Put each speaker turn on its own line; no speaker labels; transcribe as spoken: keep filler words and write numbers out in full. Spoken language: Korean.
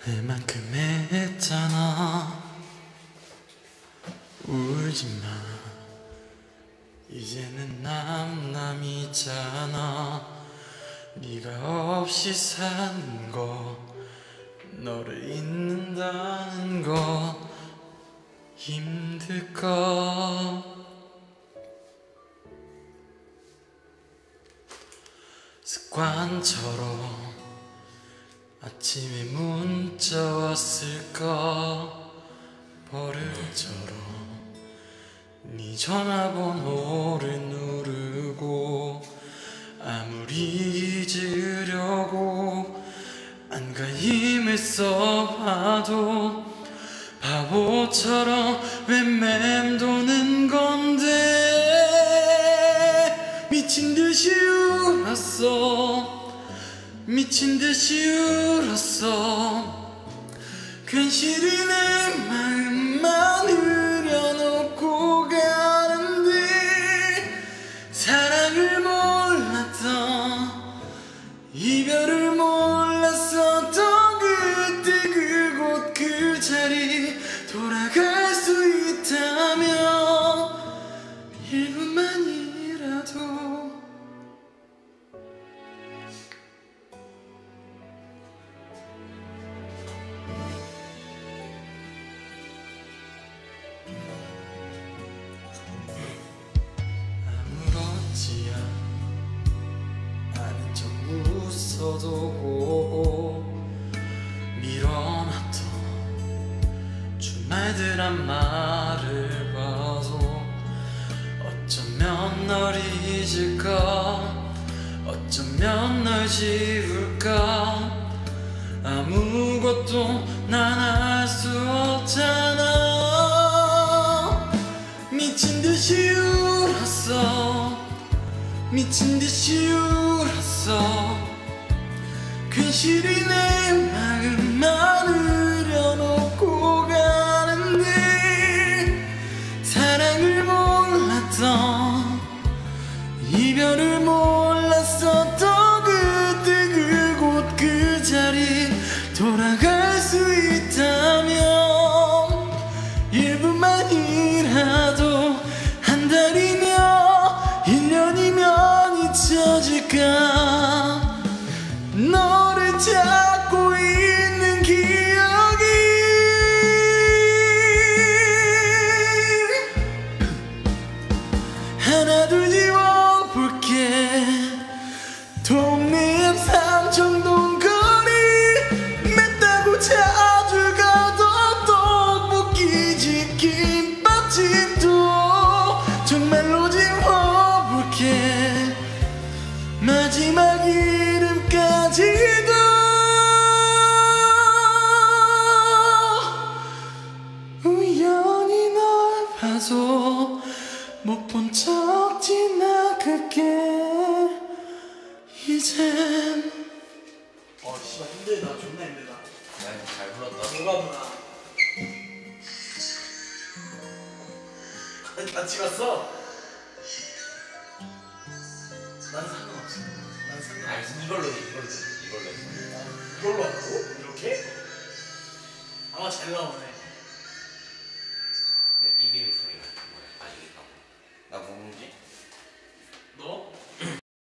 내만큼 했잖아. 울지마, 이제는 남남이잖아. 네가 없이 사는 거, 너를 잊는다는 거 힘들까? 습관처럼 아침에 문자 왔을까? 버릇처럼 네 전화번호를 누르고 아무리 잊으려고 안간힘을 써봐도 바보처럼 왜 맴도는 건데. 미친듯이 울었어, 미친듯이 울었어. 괜시리 내 마음만 흐려놓고 가는데, 사랑을 몰랐던, 이별을 몰랐었던 그때 그곳 그 자리 돌아갈 수 있다면 일 분만이라도. 아무렇지 않은 척 웃어도 보고 밀어놨던 주말들한 말을 봐도 어쩌면 널 잊을까, 어쩌면 널 지울까. 아무것도 난 알 수 없잖아. 미친듯이 울었어, 미친듯이 울었어. 괜시리 내 마음만 흐려놓고 가는데, 사랑을 몰랐던, 이별을 몰랐었던 그때 그곳 그 자리 돌아갈 수 있다면 일 분만이라도. 한 달이면 일 년이면 잊혀질까. 너를 잡고 있는 기억이 하나 둘 지워볼게. 동네 앞 삼청동 거리 맵다고 자주 가던 떡볶이집 김밥집도 정말로 지워볼게. 마지막 이름까지도. 우연히 널 봐서 못 본 척 지나갈게. 이젠.
어 씨발 힘들다, 존나 힘들다.
잘 불렀다.
누가 누나 다 찍었어? 난 상관없어. 난 상관없어.
아니 이걸로 해, 이걸로 해, 이걸로 해.
이걸로 한다고? 이렇게? 아마 잘 나오네.